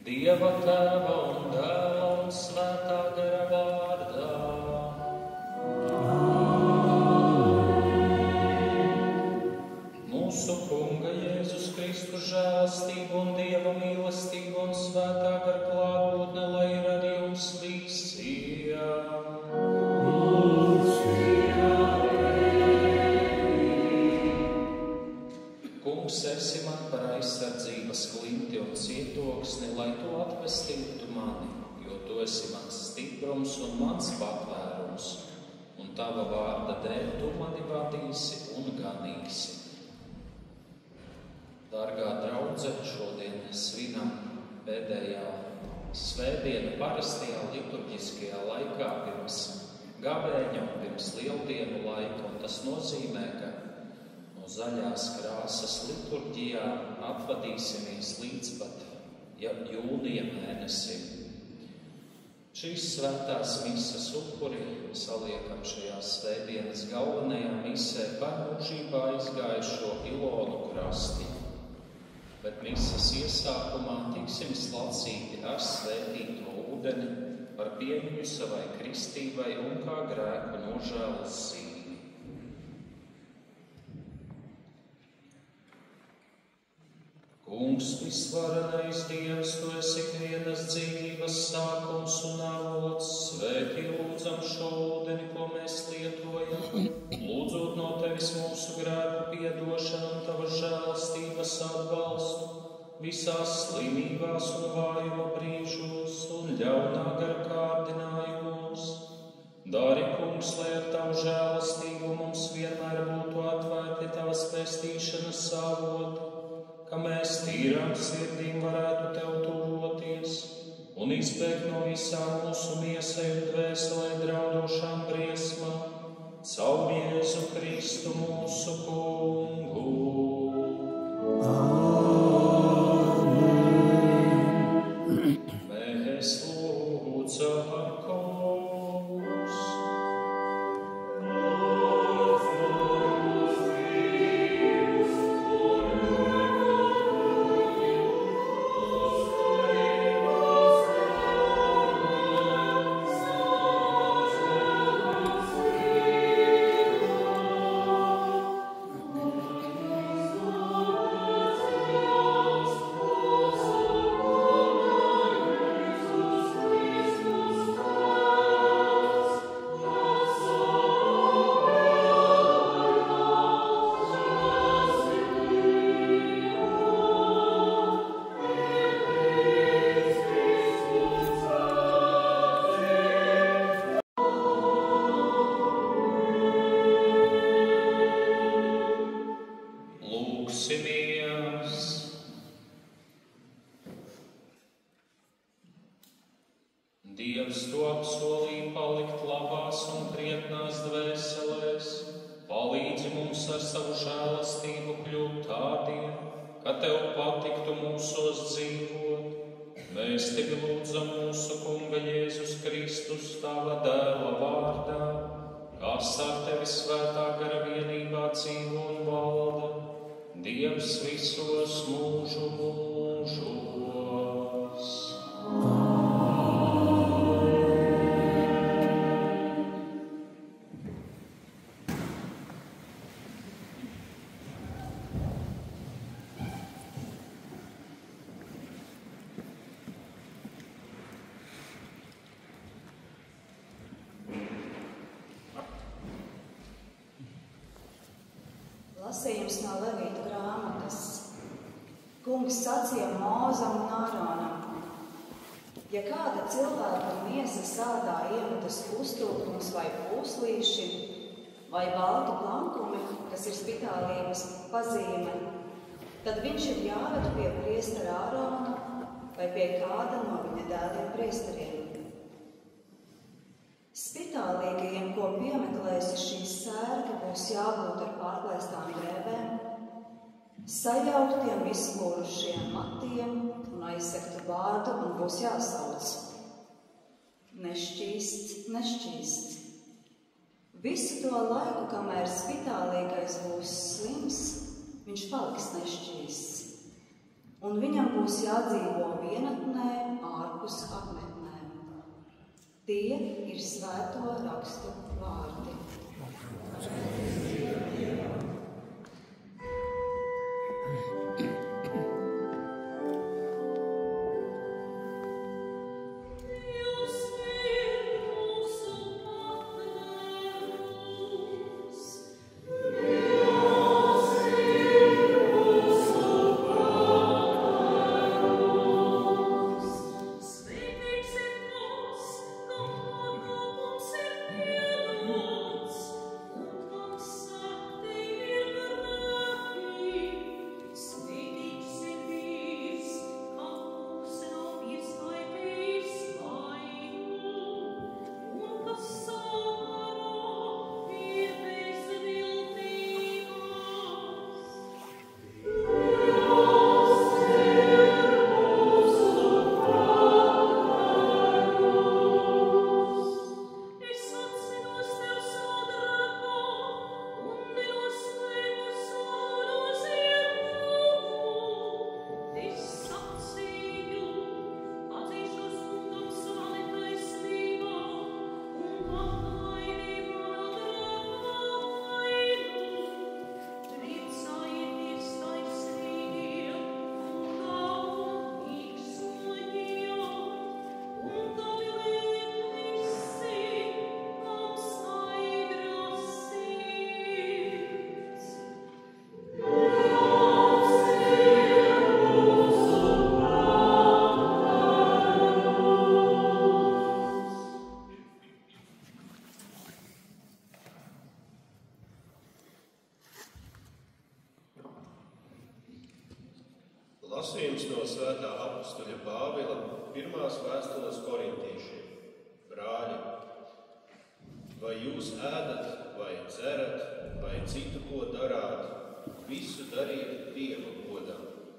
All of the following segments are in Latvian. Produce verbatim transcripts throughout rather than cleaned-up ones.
Dieva Tēva un Dēla un Svētā gara vārdā. Mūsu Kunga Jēzus Kristus žēlastība un Dieva mīlestība un Svētā gara klātbūtne, lai ir ar jums visiem. Kungs, esi man par aizsardzības klinti un cietoksni, lai tu atvestītu mani, jo tu esi mans stiprums un mans patvērums, un tava vārda dēļ tu mani vadīsi un ganīsi. Dārgā draudze, šodien svinam pēdējā svētdienu parastajā liturģiskajā laikā pirms gavēņa un pirms lieldienu laika, un tas nozīmē, ka no zaļās krāsas liturģijā atvadīsimies līdz pat jūnija mēnesim. Šīs svētās mises upuri saliekam šajā svētdienas galvenajā misē par mūžībā aizgājušo Ilonu krasti. Bet mises iesākumā tiksim slacīti ar svētīto ūdeni par piemiņu savai kristībai un kā grēku nožēlas zīmi. Kungs, visvarenais Dievs, tu esi ikvienas dzīvības sākums un avots, svētī lūdzam šo ūdeni, ko mēs lietojam, lūdzot no tevis mūsu grēku piedošanu un tavas žēlastības atbalstu visās slimībās un vājuma brīžos un ļaunā gara kārdinājumos. Dari, Kungs, lai ar tavu žēlastību mums vienmēr būtu atvērti tavas pestīšanas avoti, ka mēs tīrām sirdīm varētu tev tuvoties un izbēgt no visām mūsu miesai un dvēselē draudošām briesmām, caur Jēzu Kristu mūsu Kungu. Amen. Mēs lūdzam, Kungs. Dievs to apsolīja palikt labās un krietnās dvēselēs, palīdzi mums ar savu žēlastību kļūt tādiem, ka tev patiktu mūsos dzīvot. Mēs tevi lūdzam mūsu Kunga Jēzus Kristus tava Dēla vārdā, kas ar tevi svētā gara vienībā dzīvo un valda, Dievs visos mūžu mūžos. Lasījums no Levītu grāmatas. Kungs sacīja Mūzam un Āronam: ja kāda cilvēka miesa sādā iemetas pustūkums vai pūslīši vai balti plankumi, kas ir spitālības pazīme, tad viņš ir jāved pie priestera Ārona vai pie kāda no viņa dēliem priesteriem. Spitālīgajiem, ko piemeklēsi šī sērga, būs jābūt ar pārplēstām drēbēm, sajauktiem izkūrušiem matiem un aizsegtu bārdu, un būs jāsauc: nešķīsts, nešķīsts. Visu to laiku, kamēr spitālīgais būs slims, viņš paliks nešķīsts. un viņam būs jādzīvo vienatnē ārpus apmetnēm. Tie ir svēto rakstu vārdi. Lasījums no svētā apustuļa Pāvila pirmās vēstules korintiešiem. Brāļi, vai jūs ēdat, vai dzerat, vai citu ko darāt, visu dariet Dieva godam.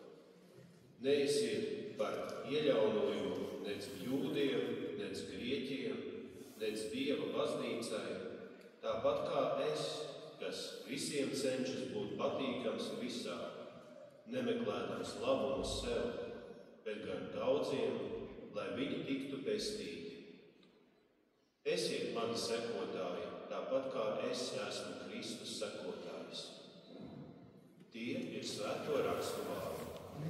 Neesiet par ieļaunojumu nec jūdiem, nec grieķiem, nec Dieva baznīcai, tāpat kā es, kas visiem cenšas būt patīkams visā, nemeklēdams labumu sev, bet gan daudziem, lai viņi tiktu pestīti. Esiet mani sekotāji, tāpat kā es esmu Kristus sekotājs. Tie ir svēto rakstu vārdi.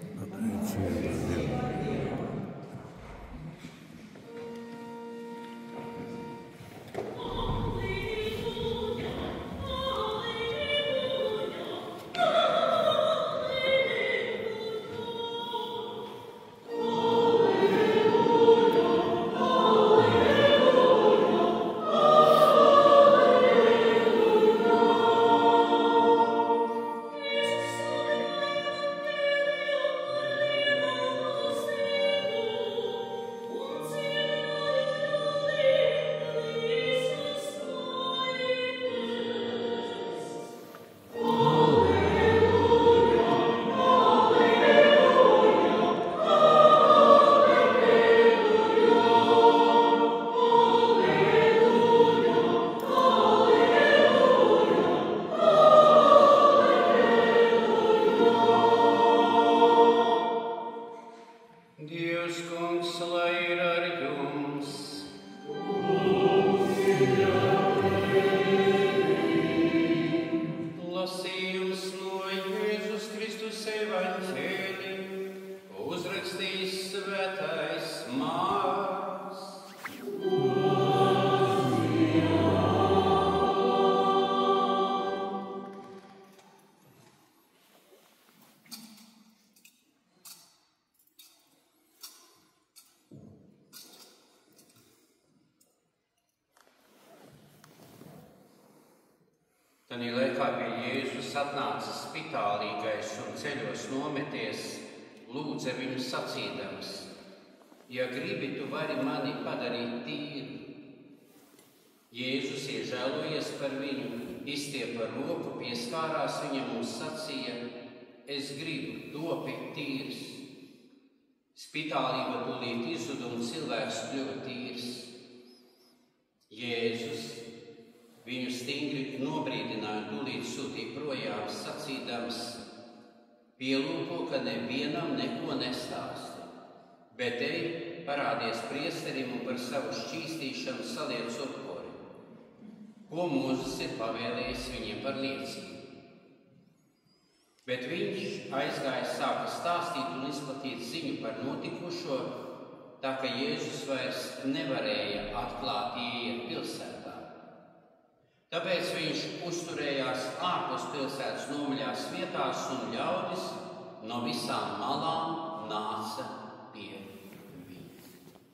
Tanī laikā pie Jēzus atnāca spitālīgais un ceļos nometies, lūdza viņu sacīdams: ja gribi, tu vari mani padarīt tīru. Jēzus iežēlojies par viņu, izstiepa roku, pieskārās viņam un sacīja: es gribu, topi tīrs. Spitālība tūlīt izzuda un cilvēks kļuva tīrs. Jēzus viņu stingri nobrīdināja un tūlīt sūtīja projām, sacīdams: Pielūko, ka nevienam neko nestāsti, bet ej parādies priesterim un par savu šķīstīšanu saliec upuri, ko Mūzes ir pavēlējis viņiem par liecību. Bet viņš aizgāja, sāka stāstīt un izplatīt ziņu par notikušo, tā ka Jēzus vairs nevarēja atklāt ieiet pilsētā. Tāpēc viņš uzturējās ārpus pilsētas nomaļās vietās un ļaudis no visām malām nāca pie viņa.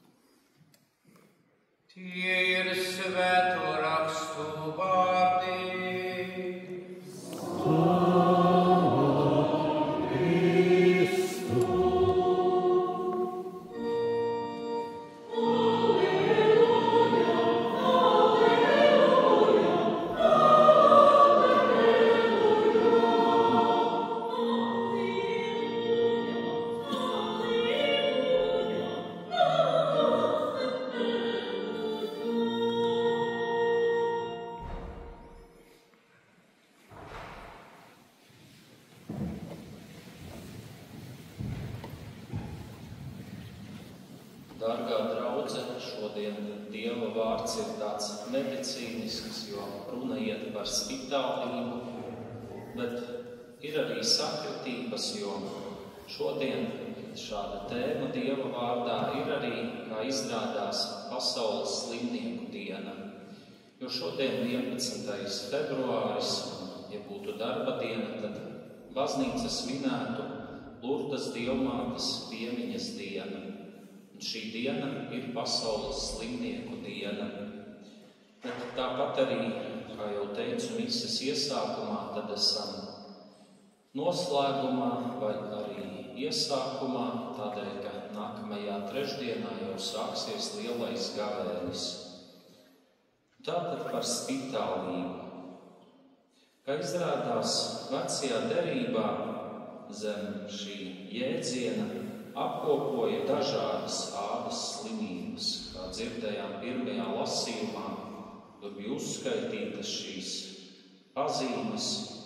Tie ir svēto rakstu vārdi. Dārgā draudze, šodien Dieva vārds ir tāds medicīnisks, jo runa iet par spitālību, bet ir arī sakritības, jo šodien šāda tēma Dieva vārdā ir arī, kā izrādās, pasaules slimnieku diena. Jo šodien vienpadsmitais februāris, ja būtu darba diena, tad baznīca svinētu Lurdas Dievmātes piemiņas dienu. Šī diena ir pasaules slimnieku diena. Bet tāpat arī, kā jau teicu mises iesākumā, tad esam noslēgumā vai arī iesākumā, tādēļ, ka nākamajā trešdienā jau sāksies lielais gavēnis. Tātad par spitālību. Kā izrādās, vecajā derībā zem šī jēdziena apkopoja dažādas ādas slimības, kā dzirdējām pirmajā lasījumā, tur bija uzskaitītas šīs pazīmes,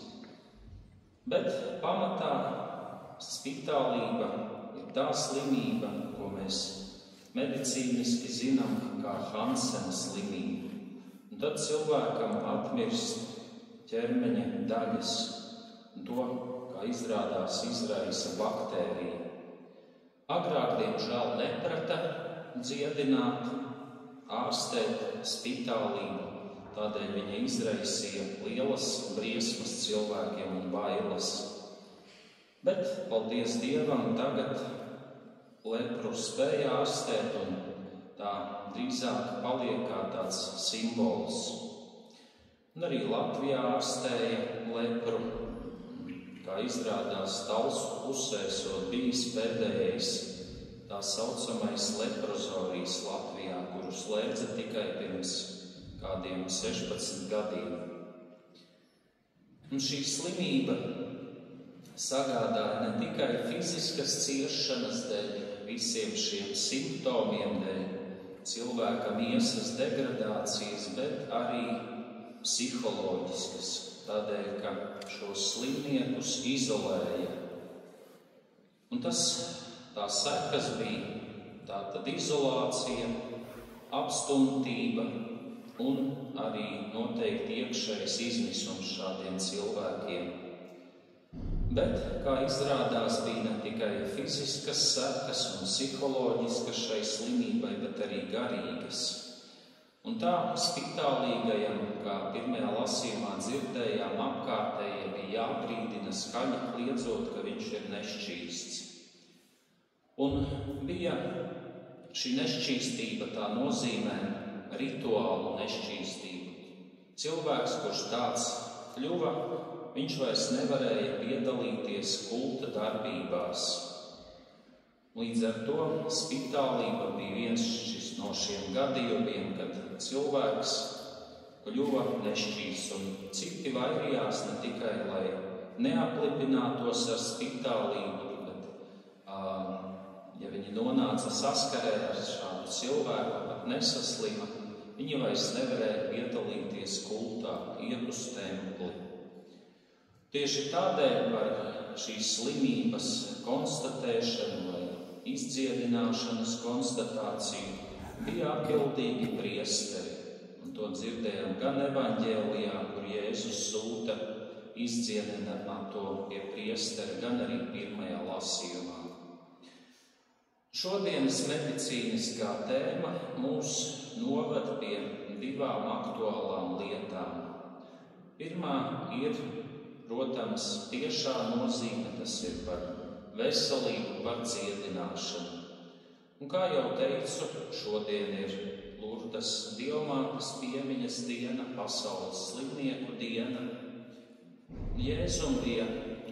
bet pamatā spitālība ir tā slimība, ko mēs medicīniski zinām kā Hansena slimība. Un tad cilvēkam atmirst ķermeņa daļas, un to, kā izrādās, izraisa baktērija. Agrāk, diemžēl, neprata dziedināt, ārstēt spitālību, tādēļ viņa izraisīja lielas briesmas cilvēkiem un bailes. Bet, paldies Dievam, tagad lepru spēja ārstēt un tā drīzāk paliek kā tāds simbols. Un arī Latvijā ārstēja lepru. Kā izrādās, Talsu pusē esot bijis pēdējais tā saucamais leprozorijas Latvijā, kuru slēdza tikai pirms kādiem sešpadsmit gadiem. Un šī slimība sagādāja ne tikai fiziskas ciešanas dēļ, visiem šiem simptomiem dēļ, cilvēka miesas degradācijas, bet arī psiholoģiskas. Tādēļ, ka šos slimniekus izolēja. Un tas, tā sekas bija tātad izolācija, apstumtība un arī noteikti iekšējs izmisums šādiem cilvēkiem. Bet, kā izrādās, bija ne tikai fiziskas sekas un psiholoģiskas šai slimībai, bet arī garīgas. Un tā spitālīgajam, kā pirmajā lasījumā dzirdējām, apkārtējie bija jābrīdina skaļi kliedzot, ka viņš ir nešķīsts. Un bija šī nešķīstība, tā nozīmē rituālu nešķīstību. Cilvēks, kurš tāds kļuva, viņš vairs nevarēja piedalīties kulta darbībās. Līdz ar to spitālība bija viens no šiem gadījumiem, kad cilvēks kļuva nešķīsts, un citi vairījās ne tikai, lai neaplipinātos ar spitālību, bet, ja viņi nonāca saskarē ar šādu cilvēku, bet nesaslima, viņi vairs nevarēja piedalīties kultā, iet uz templi. Tieši tādēļ par šīs slimības konstatēšanu vai izdziedināšanas konstatāciju bija atbildīgi priesteri. Un to dzirdējām gan evaņģēlijā, kur Jēzus sūta izdziedināto pie priestera, gan arī pirmajā lasījumā. Šodienas medicīniskā tēma mūs noved pie divām aktuālām lietām. Pirmā ir, protams, tiešā nozīme, tas ir par veselību, par dziedināšanu. Un kā jau teicu, šodien ir Lurdas Dievmātes piemiņas diena, pasaules slimnieku diena. Jēzum bija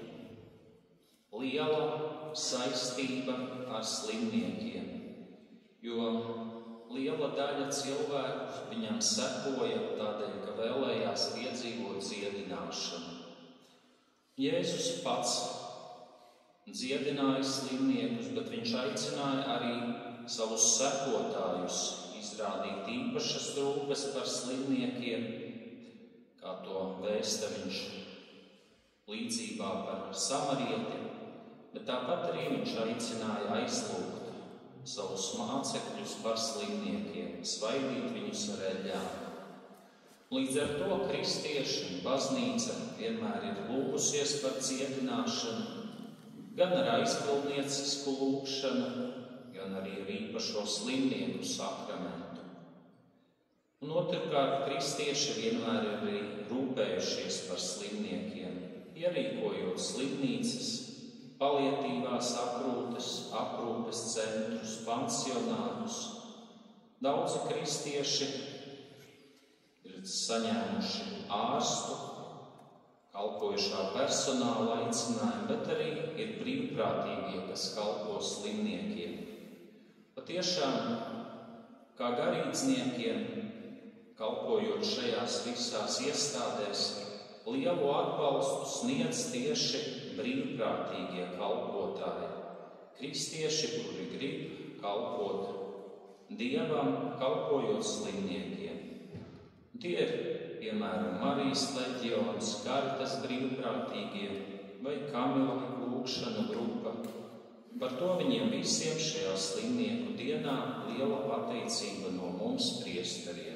liela saistība ar slimniekiem, jo liela daļa cilvēku viņam sekoja tādēļ, ka vēlējās piedzīvot dziedināšanu. Jēzus pats dziedināja slimniekus, bet viņš aicināja arī savus sekotājus izrādīt īpašas rūpes par slimniekiem, kā to vēsta viņš līdzībā par samarieti, bet tāpat arī viņš aicināja aizlūgt savus mācekļus par slimniekiem, svaidīt viņus ar eļļām. Līdz ar to kristieši un baznīca vienmēr ir lūgusies par dziedināšanu, gan ar aizbildniecisku lūgšanu, gan arī ar īpašo slimnieku sakramentu. Un otrkārt, kristieši vienmēr ir arī rūpējušies par slimniekiem, ierīkojot slimnīcas, palietīvās aprūpes, aprūpes centrus, pansionārus. Daudzi kristieši ir saņēmuši ārstu, kalpojušā personāla aicinājumu, bet arī ir brīvprātīgie, kas kalpo slimniekiem. Patiešām, kā garīdzniekiem, kalpojot šajās visās iestādēs, lielu atbalstu sniedz tieši brīvprātīgie kalpotāji, kristieši, kuri grib kalpot Dievam, kalpojot slimniekiem. Tie ir, piemēram, Marijas leģions, Karitas brīvprātīgie vai Kamila lūgšanu grupa. Par to viņiem visiem šajā slimnieku dienā liela pateicība no mums priesteriem.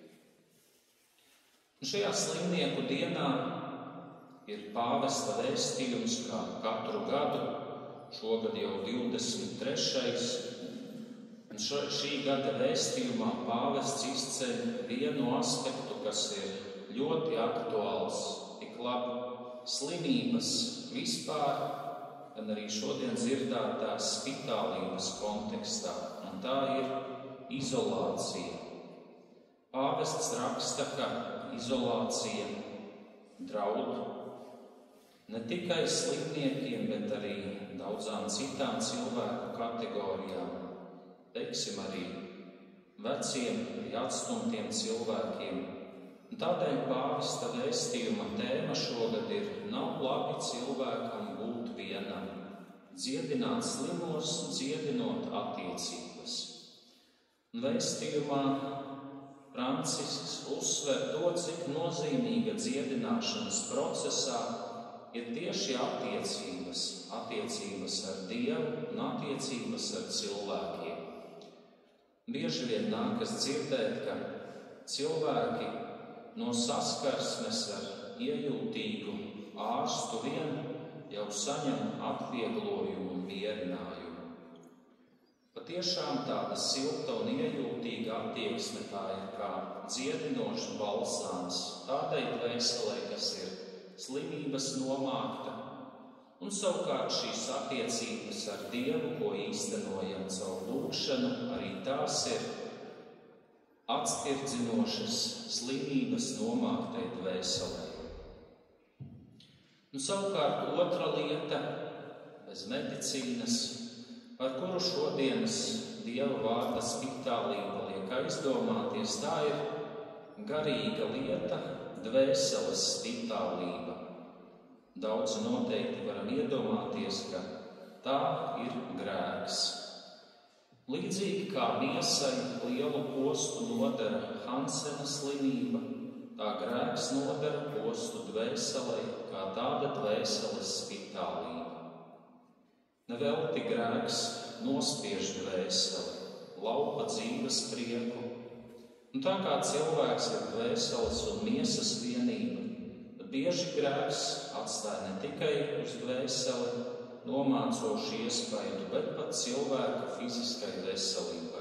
Un šajā slimnieku dienā ir pāvesta vēstījums, kā katru gadu, šogad jau divdesmit trešais Un šī gada vēstījumā pāvests izceļ vienu aspektu, kas ir ļoti aktuāls, tik labi slimības vispār, gan arī šodien dzirdētās spitālības kontekstā, un tā ir izolācija. Pāvests raksta, ka izolācija draud ne tikai slimniekiem, bet arī daudzām citām cilvēku kategorijām. Teiksim, arī veciem, atstumtiem cilvēkiem. Un tādēļ pāvesta vēstījuma tēma šogad ir nav labi cilvēkam būt vienam, dziedināt slimos, dziedinot attiecības. Un vēstījumā Francisks uzsver to, cik nozīmīga dziedināšanas procesā ir tieši attiecības, attiecības ar Dievu un attiecības ar cilvēkiem. Bieži vien nākas dzirdēt, ka cilvēki no saskarsmes ar iejūtīgu ārstu vien jau saņem atvieglojumu un mierinājumu. Patiešām tāda silta un iejūtīga attieksme tā ir kā dziedinošs balsāms tādai dvēselē, kas ir slimības nomākta, un savukārt šīs attiecības ar Dievu, ko īstenojam caur lūgšanu, arī tās ir atstirdzinošas slimības nomāktai dvēselē. Un savukārt otra lieta, bez medicīnas, par kuru šodienas Dieva vārda spitālība liek aizdomāties, tā ir garīga lieta, dvēseles spitālība. Daudzi noteikti varam iedomāties, ka tā ir grēks. Līdzīgi kā miesai lielu postu nodara Hansena slimība, tā grēks nodara postu dvēselei, kā tāda dvēseles spitālība. Nevelti grēks nospiež dvēseli, laupa dzīves prieku, un tā kā cilvēks ir dvēseles un miesas vienība, tad bieži grēks atstāja ne tikai uz dvēseli nomācošu iespaidu, bet pat cilvēka fiziskai veselībai.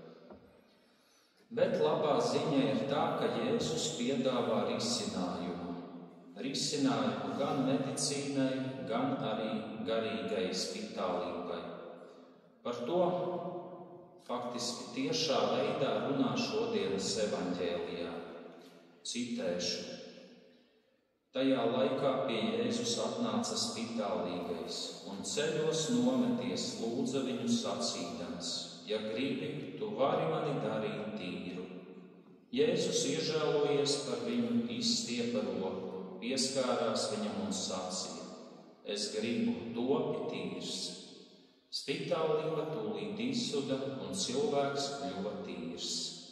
Bet labā ziņa ir tā, ka Jēzus piedāvā risinājumu. Risinājumu gan medicīnai, gan arī garīgai spitālībai. Par to faktiski tiešā veidā runā šodienas evaņģēlijā. Citēšu. Tajā laikā pie Jēzus atnāca spitālīgais un ceļos nometies lūdza viņu sacīdams: ja gribi, tu vari mani darīt tīru. Jēzus iežēlojies par viņu, izstiepa roku, pieskārās viņam un sacīja: es gribu, topi tīrs. Spitālība tūlīt izsuda un cilvēks kļuva tīrs.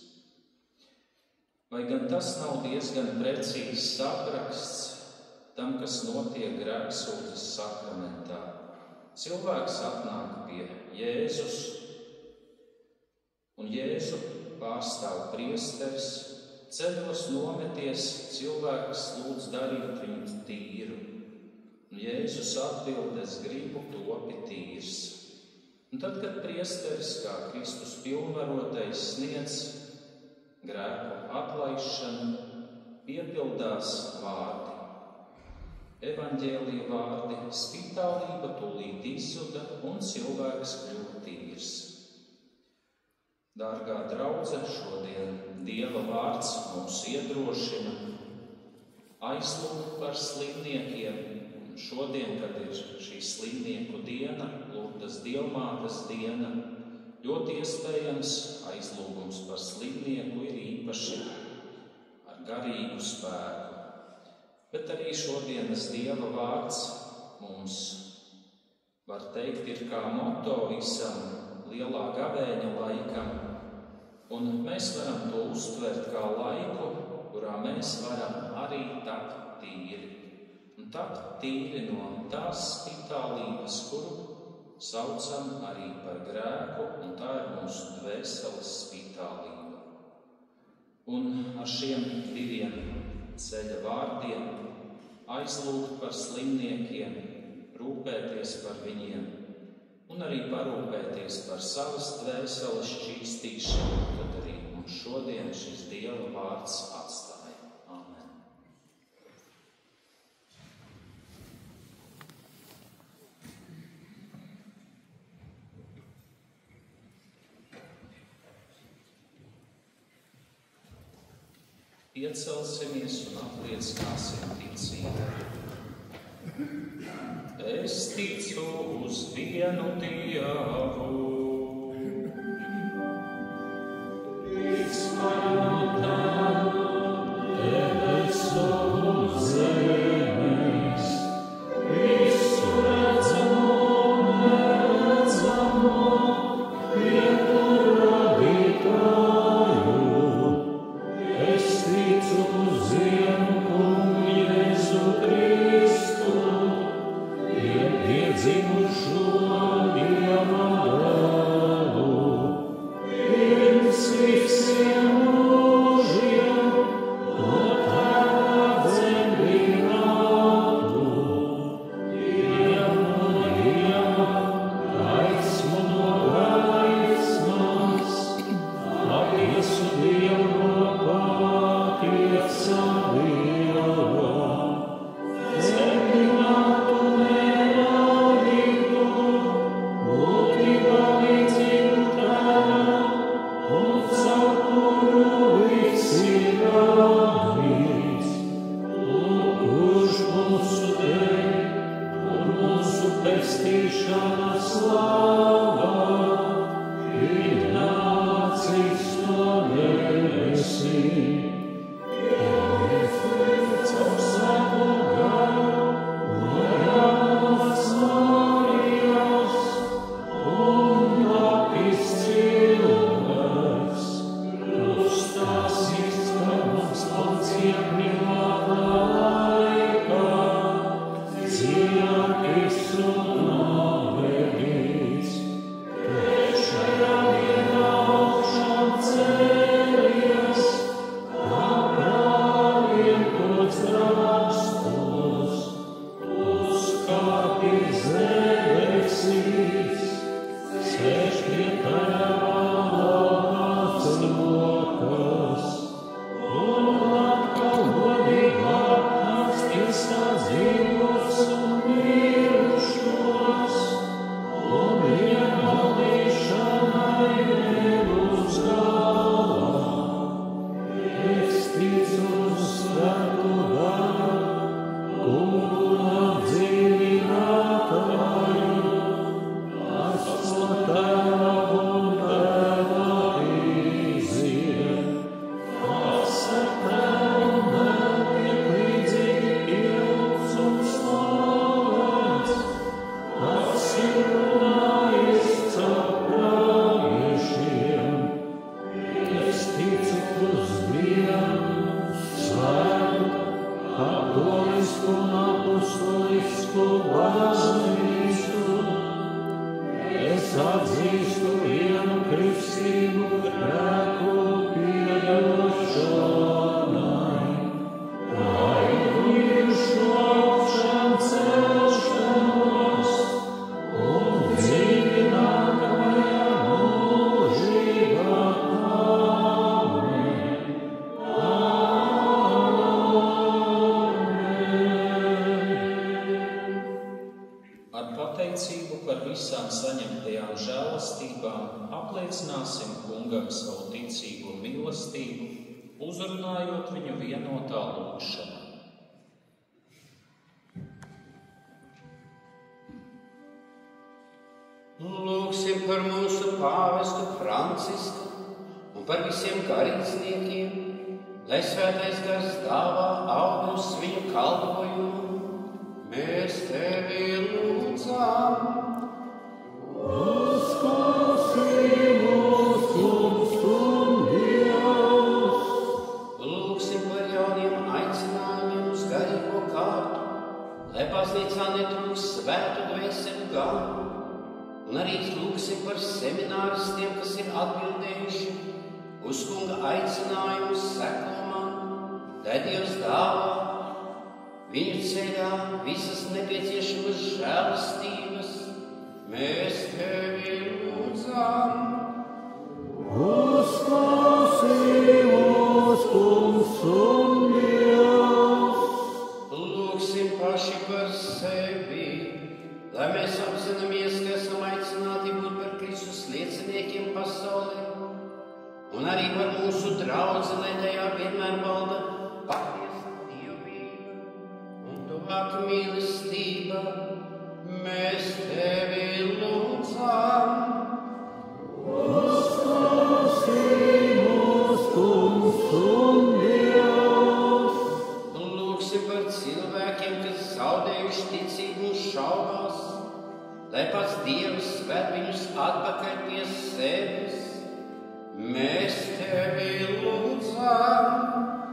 Vai gan tas nav diezgan precīzs apraksts tam, kas notiek grēksūdzes sakramentā? Cilvēks atnāk pie Jēzus, un Jēzu pārstāv priesteris, ceļos nometies, cilvēks lūdz darīt viņu tīru. Un Jēzus atbild: es gribu, topi tīrs. Un tad, kad priesteris kā Kristus pilnvarotais sniedz grēku atlaišanu, piepildās vārdi. Evaņģēlija vārdi: spitālība tūlīt izzuda un cilvēks kļuva tīrs. Dārgā draudze, šodien Dieva vārds mums iedrošina aizlūgt par slimniekiem. Un šodien, kad ir šī slimnieku diena, Lurdas Dievmātes diena, ļoti iespējams aizlūgums par slimnieku ir īpaši ar garīgu spēku. Bet arī šodienas Dieva vārds mums, var teikt, ir kā moto visam lielā gavēņa laikam, un mēs varam to uztvert kā laiku, kurā mēs varam arī tapt tīri. Un tapt tīri no tās spitālības, kuru saucam arī par grēku, un tā ir mūsu dvēseles spitālība. Un ar šiem diviem ceļa vārdiem aizlūgt par slimniekiem, rūpēties par viņiem, un arī parūpēties par savas dvēseles šķīstīšanu, tad arī mums šodien šis Dieva vārds atstāja. Amen. Iecelsimies un apliecināsim ticību. Es ticu uz vienu Dievu, izmanot Tēvu, debesu un zemes, visu redzamo un neredzamo, vietu radītāju. Es ticu uz vienu Kungu Jēzu Kristu, piedzimušo Dieva dēlu, pirms visiem mūžiem, no Tēva dzemdinātu. Dievu no Dieva, gaismu no gaismas, patiesu Dievu no patiesa Dieva. Dzemdinātu neradītu, būtībā līdzīgu Tēvam, un caur kuru viss ir radīts, un kurš mūsu dēļ un mūsu pestīšanas labā ir nācis no debesīm. Caur Svēto garu no Jānas Marijas un tapis cilvēks, krustā sirds, kā mums Poncija pateicību par visām saņemtajām žēlastībām apliecināsim Kungam savu ticību un mīlestību, uzrunājot viņu vienotā lūgšanā. Lūgsim par mūsu pāvestu Francisku un par visiem garīdzniekiem, lai svētais gars dāvā augļus viņu kalpojumu. Mēs tevi lūdzam. Uzklausī mūs, Kungs un Dievs. Lūgsim par jauniem aicinājumiem uz garīgo kārtu, lai baznīcā netrūks svētu dvēseli garu. Un arī lūgsim par semināristiem, kas ir atbildējuši uz Kunga aicinājumu seko man, lai Dievs dāvā viņu ceļā visas nepieciešamas žēlastības. Mēs tevi lūdzam. Uzklausī mūs, Kungs un Dievs. Lūgsim paši par sevi, lai mēs apzināmies, ka esam aicināti būt par Kristus lieciniekiem pasaulē, un arī par mūsu draudzi, lai tajā vienmēr valda patiesa dievība un tuvāk mīlestība. Mēs tevi lūdzam. Uzklausī mūs, Kungs un Dievs. Lūgsim par cilvēkiem, kas zaudējuši ticību un šaubās, lai pats Dievs ved viņus atpakaļ pie sevis. Mēs tevi lūdzam.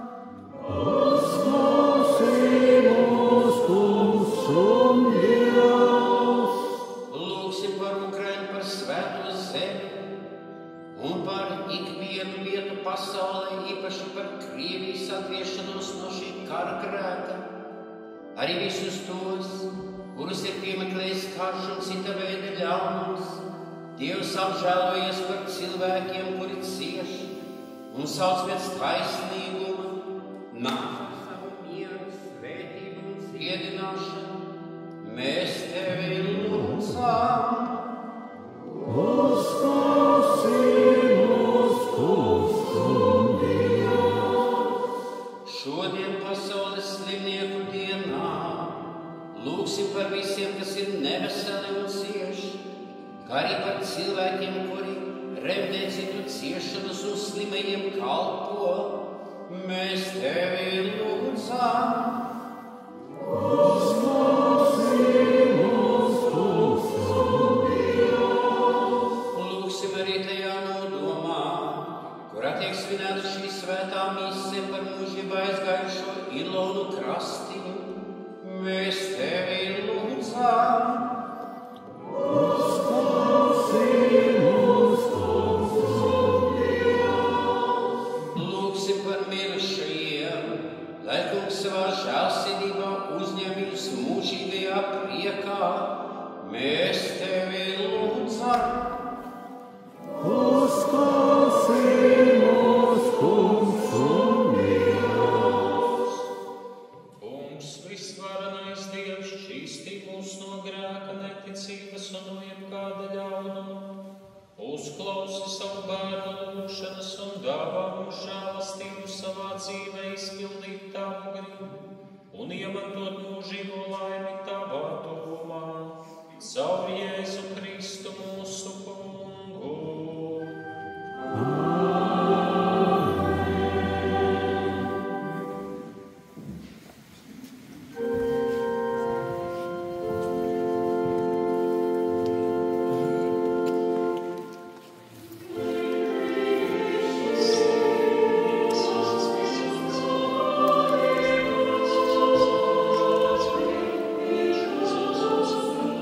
Uzklausī mūs, Kungs un Dievs. Lūgsim par Ukrainu, par svēto zemi un par ikvienu vietu pasaulē, īpaši par Krievijas atgriešanos no šī kara grēka. Arī visus tos, kurus ir piemeklējis karš un cita veida ļaunums. Dievs apžēlojies par cilvēkiem, kuri cieš un sauc pēc taisnīguma, nāk ar savu mieru, svētību un dziedināšanu. Mēs tevi lūdzam. Uzklausī mūs, Kungs un Dievs. Šodien pasaules slimnieku dienā lūgsim par visiem, kas ir neveseli un cieši, kā arī par cilvēkiem, kuri remdē citu ciešanas un slimajiem kalpo. Mēs tevi lūdzam. Uzklausī mūs, Kungs un Dievs. Lūgsim arī tajā nodomā, kurā tiek svinēta šī svētā mise par mūžībā aizgājušo Ilonu Krastiņu. Mēs tevi lūdzam. Uzklausī mūs, Kungs un Dievs. Lūgsim par mirušajiem, lai Kungs savā žēlsirdībā uzņem viņus mūžīgajā priekā. Mēs tevi lūdzam. Uzklausī mūs, Kungs un Dievs. Kungs, visvarenais Dievs, šķīstī mūs no grēka, neticības un no jebkāda ļaunuma. Uzklausi savu bērnu lūgšanas un dāvā mums žēlastību savā dzīvē izpildīt tavu gribu un iemantot mūžīgo laimi tavā tuvumā. Caur Jēzu Kristu mūsu Kungu. Thank you.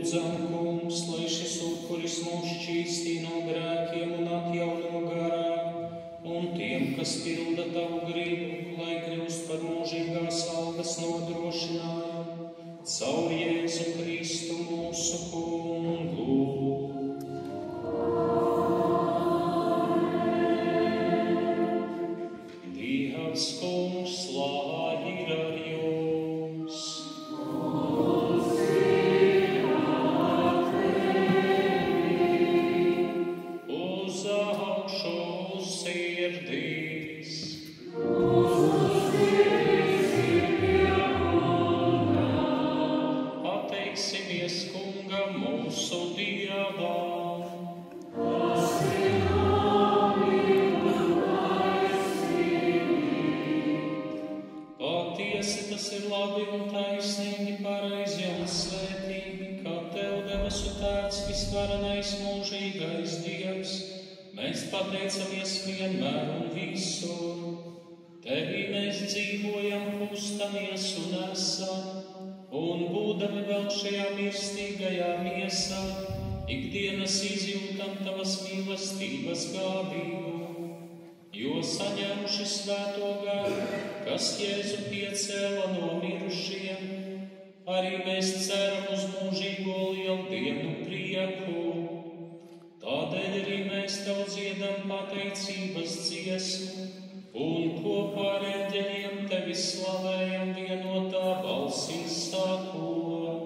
lūdzam, Kungs, lai šis upuris mūs šķīstī no grēkiem un atjauno garā, un tiem, kas pilda tavu gribu, lai kļūst par mūžīgās algas nodrošinājumu, caur Jēzu Kristu mūsu Kungu. Dievs, Kungs, lai ir ar jums! Uz augšu sirdīs! Pateiksimies Kungam mūsu Dievam! Patiesi tas ir labi un taisnīgi, pareizi un svētīgi, kā Tev debesu Tēvs visvarenais mūžīgais Dievs. Mēs pateicamies vienmēr un visur. Tevī mēs dzīvojam, kustamies un esam, un būdami vēl šajā mirstīgajā miesā, ikdienas izjūtam Tavas mīlestības gādību. Jo saņēmuši svēto garu, kas Jēzu piecēla no mirušiem, arī mēs ceram uz mūžīgo lieldienu prieku. Tādēļ arī mēs Tev dziedam pateicības dziesmu, un kopā ar eņģeļiem Tevi slavējam vienotā balsī sākot.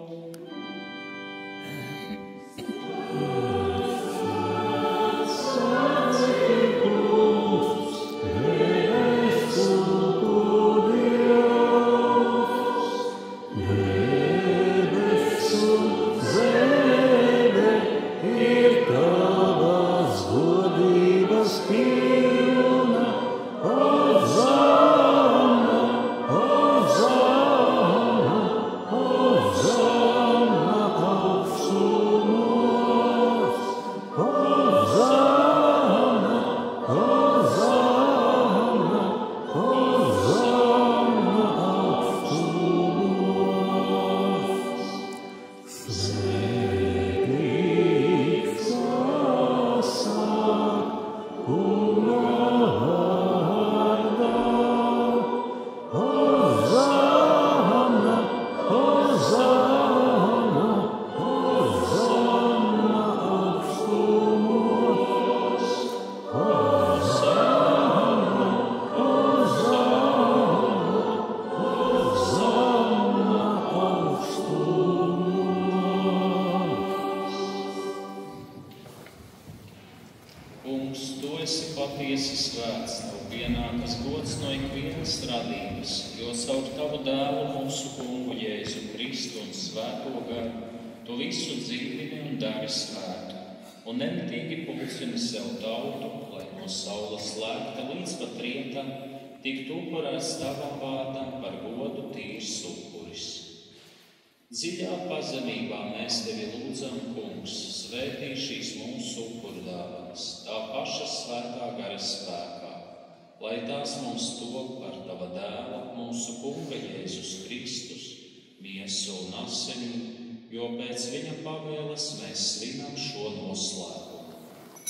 Dziļā pazemībā mēs Tevi lūdzam, Kungs, svētī šīs mūsu upurdāvanas, tā paša svētā gara spēkā, lai tās mums top par Tava dēla, mūsu Kunga Jēzus Kristus, miesu un asiņu, jo pēc viņa pavēles mēs svinam šo noslēpumu.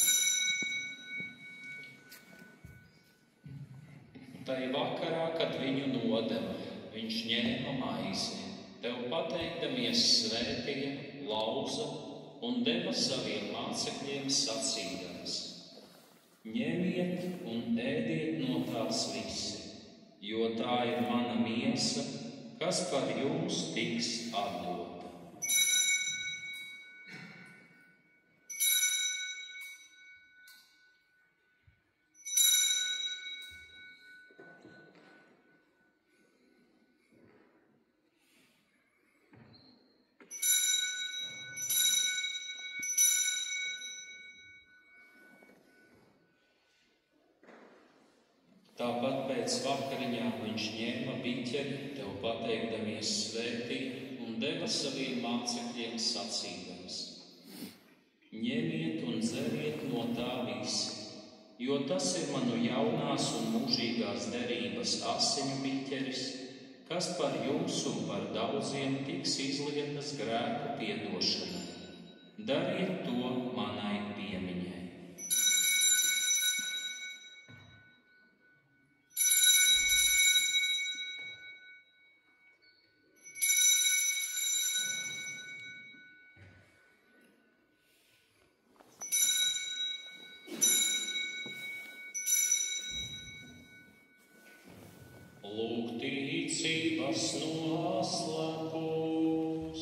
Tai vakarā, kad viņu nodeva, viņš ņēma maizi, Tev pateikdamies svētīja, lauza un deva saviem mācekļiem sacīdams: ņemiet un ēdiet no tās visi, jo tā ir mana miesa, kas par jums tiks atdota. Tāpat pēc vakariņām viņš ņēma biķeri, Tev pateikdamies svētīja un deva saviem mācekļiem sacīdams: ņemiet un dzeriet no tā visi, jo tas ir manu jaunās un mūžīgās derības asiņu biķeris, kas par jums un par daudziem tiks izlietas grēku piedošanai. Dariet to manai piemiņai. Lūk, ticības noslēpums.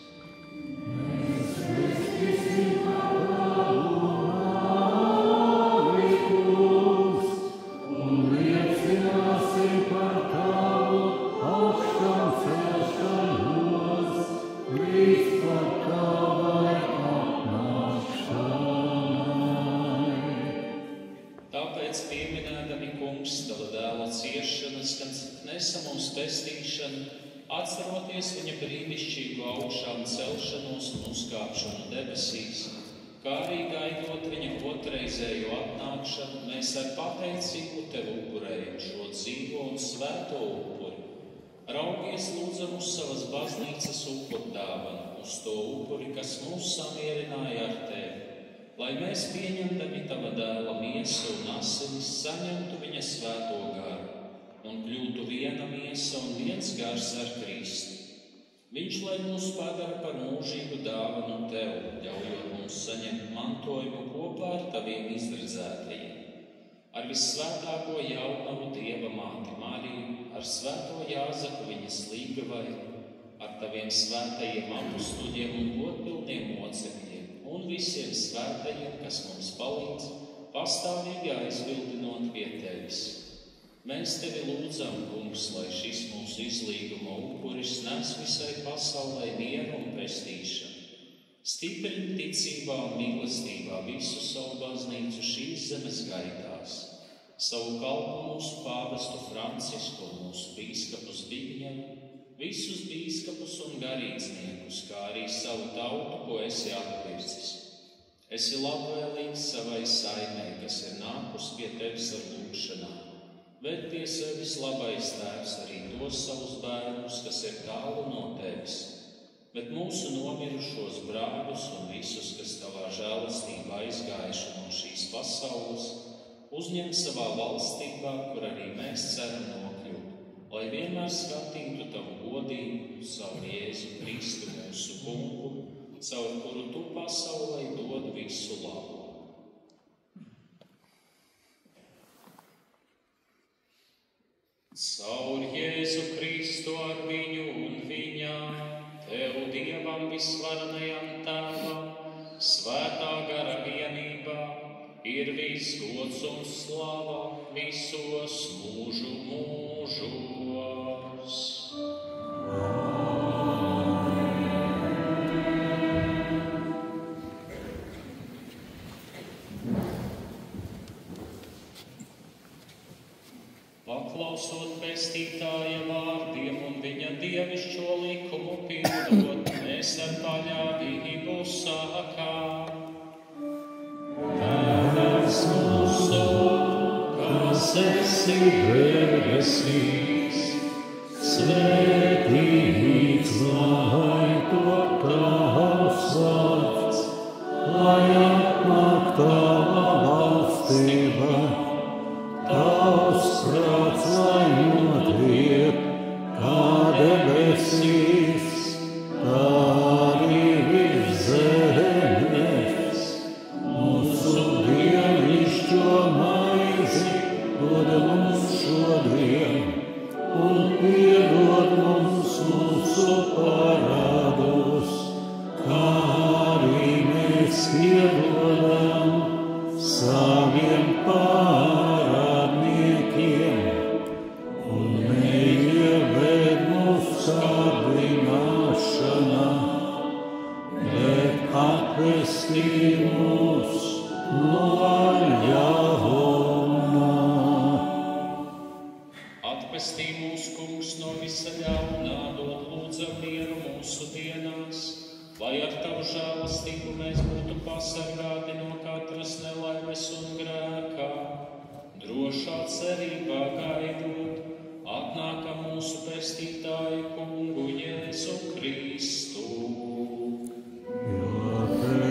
Tāpēc pieminēdami, Kungs, Tava dēla ciešanas, gan nesa mums pestīšanu, atceroties viņa brīnišķīgu augšām celšanos un uzkāpšanu debesīs, kā arī gaidot viņa otrreizējo atnākšanu, mēs ar pateicību Tev upurējam šo dzīvo un svēto upuri. Raugies lūdzam uz savas baznīcas upurdāvanu, uz to upuri, kas mūs samierināja ar Tevi, lai mēs pieņemdami Tava dēla miesu un asinis saņemtu viņa svēto garu un kļūtu viena miesa un viens gars ar Kristu. Viņš, lai mūs padara par mūžīgu dāvanu Tev, ļaujot mums saņemt mantojumu kopā ar Taviem izredzētajiem, ar vissvētāko jaunavu Dieva māti Mariju, ar svēto Jāzepu viņas līgavai, ar Taviem svētajiem apustuļiem un godpilniem mocekļiem un visiem svētajiem, kas mums palīdz, pastāvīgi aizbildinot pie Tevis. Mēs Tevi lūdzam, Kungs, lai šis mūsu izlīguma upuris nes visai pasaulē mieru un pestīšanu. Stiprini ticībā un mīlestībā visu savu baznīcu šīs zemes gaitās, savu kalpu mūsu pāvestu Francisku un mūsu bīskapus Zbigņevu, visus bīskapus un garīdzniekus, kā arī savu tautu, ko esi atpircis. Esi labvēlīgs savai saimei, kas ir nākus pie Tevis ar lūgšanām. Ved pie sevis labais Tēvs arī tos savus bērnus, kas ir tālu no Tevis, bet mūsu nomirušos brāļus un visus, kas Tavā žēlastībā aizgājuši no šīs pasaules, uzņem savā valstībā, kur arī mēs ceram nokļūt, lai vienmēr skatītu Tavu godību, savu Jēzu Kristu mūsu Kungu, caur kuru Tu pasaulei dod visu labu. Caur Jēzu Kristu ar viņu un viņā, Tev Dievam visvarenajam Tēvam, svētā gara vienībā, ir viss gods un slava visos mūžu mūžos. Paklausot pestītāja vārdiem un viņa dievišķo likumu pildot, mēs ar paļāvību sākām. Tēvs mūsu, kas esi debesīs, svētīts lai top Tavs vārds, lai atnāk Tava valstība, Tavs prāts lai notiek, kā debesīs, tā arī virs zemes. Mūsu dienišķo maizi dod mums šodien, un piedod mums mūsu parādus, kā arī mēs piedodam saviem parādniekiem, un neieved mūs kārdināšanā, bet atpestī mūs no ļaunā. Atpestī mūs, Kungs, no visa ļaunā, dod lūdzam mieru mūsu dienās, lai ar Tavu žēlastību mēs būtu pasargāti no katras nelaimes un grēkā, drošā cerībā gaidot atnākam mūsu pestītāju Kungu Jēzu Kristu. Jo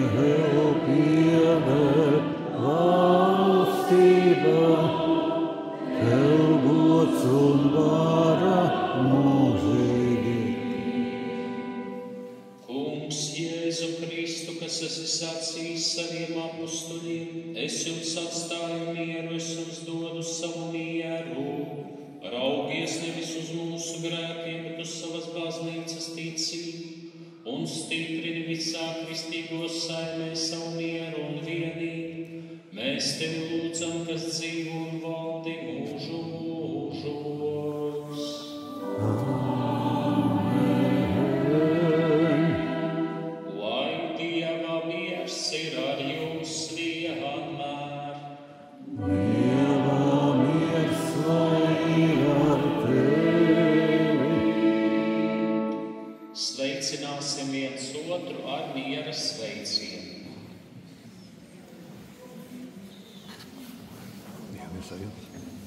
sacījis saviem apustuļiem: Es jums atstāju mieru, es jums dodu savu mieru. Raugies nevis uz mūsu grēkiem, bet uz savas baznīcas ticību, un stiprini visā kristīgo saimē savu mieru un vienību. Mēs tevi lūdzam, kas dzīvo un valdi mūžu mūžos. Lai Dieva miers ir ar jums vienmēr. Dieva miers lai ir ar tevi. Sveicināsim viens otru ar miera sveicienu. Sajūta.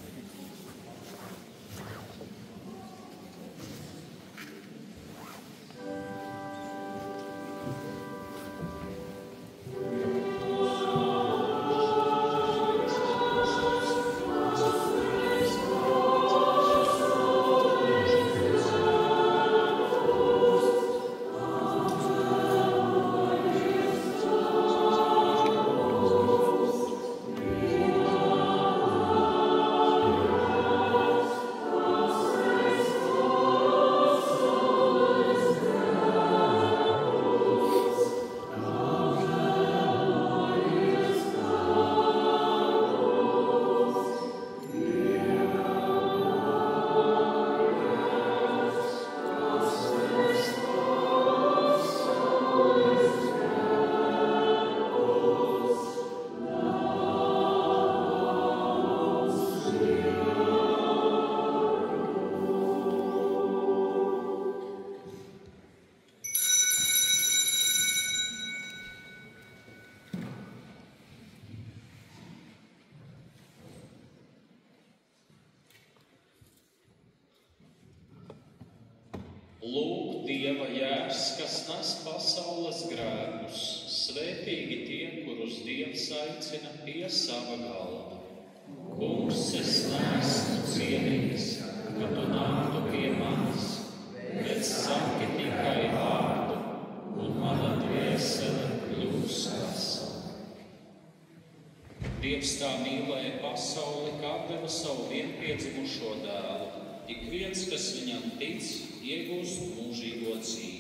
Lūk, Dieva jērs, kas nes pasaules grēkus, svētīgi tie, kurus Dievs aicina pie sava galva. Kungs, es neesmu cienīgs, ka tu nāktu pie manis, bet saki tikai vārdu, un mana dvēsele kļūs vesela. Dievs tā mīlēja pasauli, kā deva savu vienpiedzimušo dēlu. Ik viens, kas viņam tic, iegūst mūžīgo dzīvi.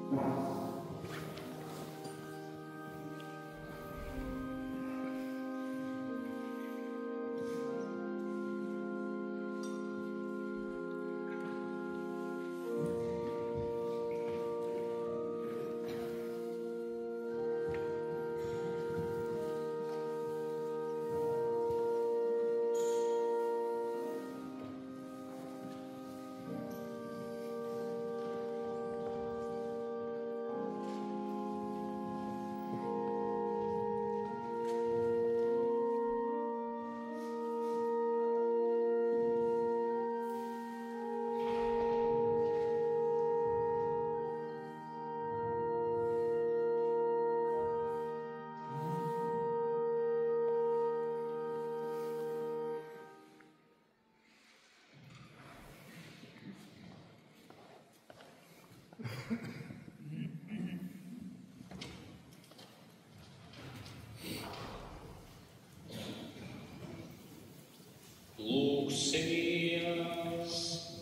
Lūksimies!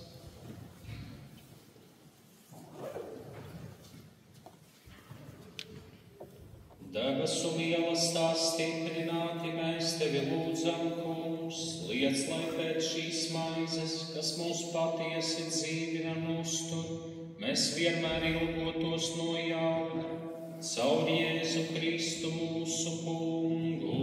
Debesu mīlestībā stiprināti mēs tevi lūdzam, Kungs, liec, lai pēc šīs maizes, kas mūs patiesi dzīvina un uztur, mēs vienmēr ilgotos no jauna, caur Jēzu Kristu mūsu Kungu.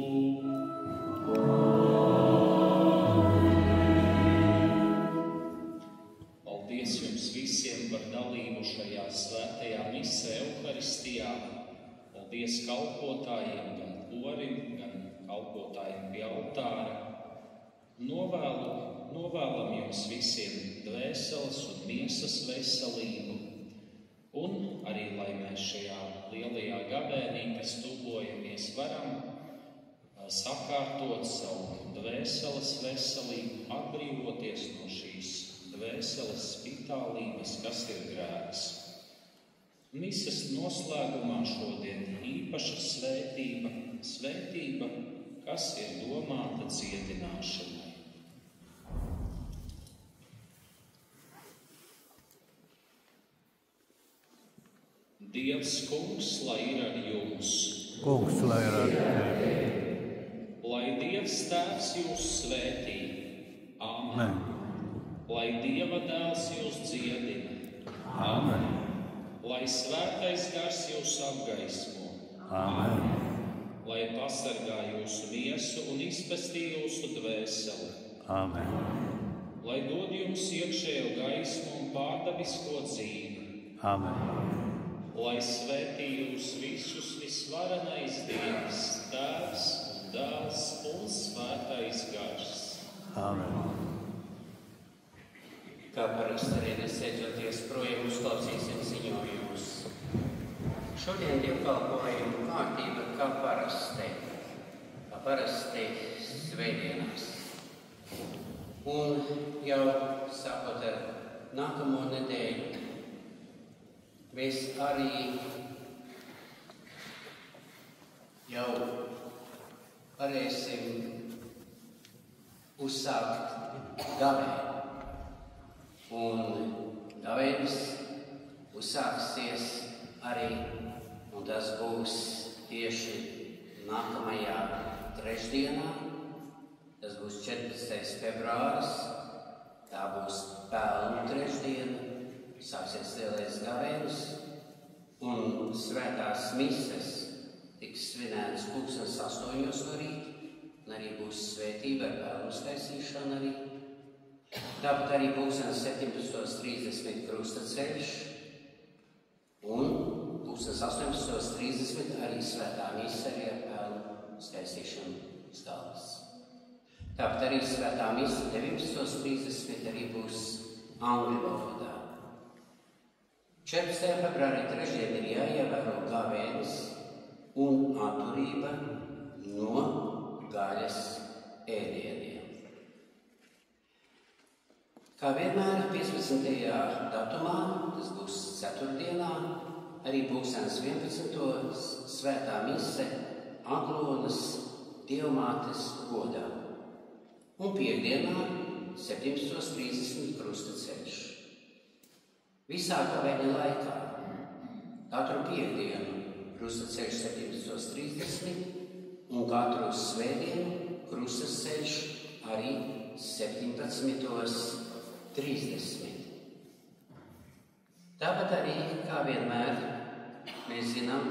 Paldies jums visiem par dalību šajā svētajā misē Euharistijā. Paldies kalpotājiem, gan korim, gan kalpotājiem pie altāra. Novēlu, novēlam jums visiem dvēseles un miesas veselību. Un arī, lai mēs šajā lielajā gabēnī, kas tuvojamies, varam sakārtot savu dvēseles veselību, atbrīvoties no šīs dvēseles spitālības, kas ir grēks. Misas noslēgumā šodien īpaša svētība, svētība, kas ir domāta dziedināšanai. Dievs, Kungs, lai ir ar jums. Kungs, lai ir ar tevi. Lai Dievs Tēvs jūs svētī. Āmen. Amen. Lai Dieva dēls jūs dziedina. Amen. Lai svētais gars jūs apgaismo. Amen. Lai pasargā jūsu miesu un izpestī jūsu dvēseli. Amen. Lai dod jums iekšējo gaismu un pārdabisko dzīvi. Amen. Lai svētī jūs visus visvarenais Dievs, Tēvs un Dēls un Svētais Gars. Amen. Kā parasti arī nesteidzoties projām, uzklausīsim ziņojumus. Šodien dievkalpojumu kārtība kā parasti, kā parasti svētdienās. Un jau sākot ar nākamo nedēļu, mēs arī jau varēsim uzsākt gavēni. Un gavēnis uzsāksies arī, un tas būs tieši nākamajā trešdienā. Tas būs četrpadsmitais februāris, tā būs pelnu trešdiena, sāksies lielais gavēnis, un svētās mises tiks svinētas pulkstens astoņos no rīta, un arī būs svētība ar pelnu uztaisīšanu arī. Tāpat arī pulkstens septiņpadsmit trīsdesmit krustaceļš, un pulkstens astoņpadsmit trīsdesmit arī svētā mise arī ar pelnu uztaisīšanu uz galvas. Tāpat arī svētā mise deviņpadsmit trīsdesmit arī būs angļu valodā. četrpadsmitajā februārī trešdien ir jāievēro gavēnis un atturība no gaļas ēdieniem. Kā vienmēr piecpadsmitajā datumā, tas būs ceturtdienā, arī pulkstens vienpadsmitos svētā mise Aglonas Dievmātes godā. Un piekdienā septiņpadsmit trīsdesmit krustaceļš. Visā gavēņa laikā katru piekdienu krustaceļš septiņpadsmit trīsdesmit un katru svētdienu krustaceļš arī septiņpadsmit trīsdesmit. Tāpat arī, kā vienmēr, mēs zinām,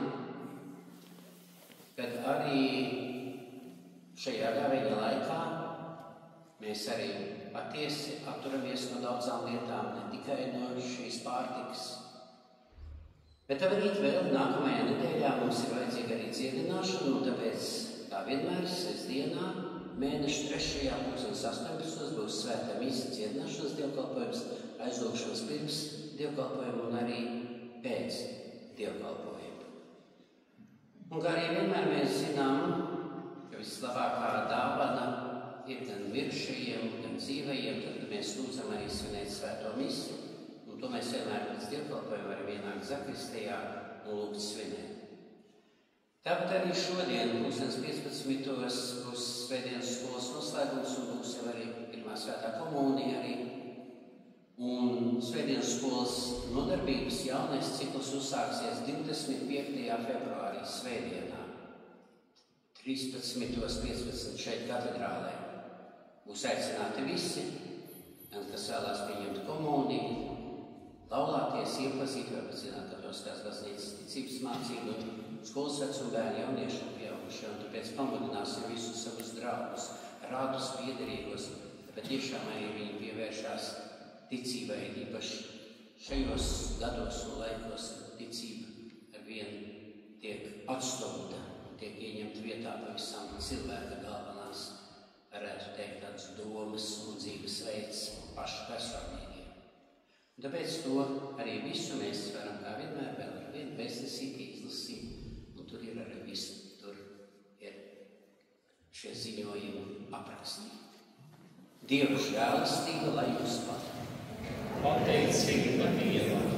kad arī šajā gavēņa laikā mēs arī patiesi atturamies no daudzām lietām, ne tikai no šīs pārtikas. Bet tāpēc vēl nākamajā nedēļā mums ir vajadzīga arī dziedināšana, un tāpēc, kā vienmēr, sestdienā, mēneša trešajā pusdienas astoņpadsmitajā būs svētā mīsa dziedināšanas dievkalpojums, aizlūgšanas pirms dievkalpojuma un arī pēc dievkalpojuma. Un kā arī vienmēr mēs zinām, ka vislabākā dāvana ir gan mirušajiem, gan dzīvajiem, tad mēs lūdzam arī svinēt svēto misu, un to mēs vienmēr pēc dievkalpojuma varam ienākt zakristijā un lūgt svinēt. Tāpat arī šodien, pulkstens piecpadsmitos, būs svētdienas skolas noslēgums un būs jau arī pirmā svētā komunija arī. Un svētdienas skolas nodarbības jaunais cikls uzsāksies divdesmit piektajā februārī svētdienā. trīspadsmit piecpadsmit šeit katedrālē. Būs aicināti visi, gan kas vēlās pieņemt komuniju, laulāties, iepazīt, vai pat zināt, ka tos tās baznīcas ticības mācību, skolas vecuma bērni, jaunieši un pieaugušie, un tāpēc pamudināsim visus savus draugus, rādus piederīgos, bet tiešām arī viņi pievēršās ticībai, īpaši šajos gados un laikos ticība ar vienu tiek atstumta, tiek ieņemta vietā pavisam cilvēka galvenās, varētu teikt, tādas domas un dzīves veids paši personīgie. Un tāpēc to arī visu mēs varam kā vienmēr vēl ar vienu vēstnesīti izlasīt, un tur ir arī visu, tur ir šie ziņojumi aprakstīti. Dieva žēlastība, lai jūs pat. Pateicība Dievam.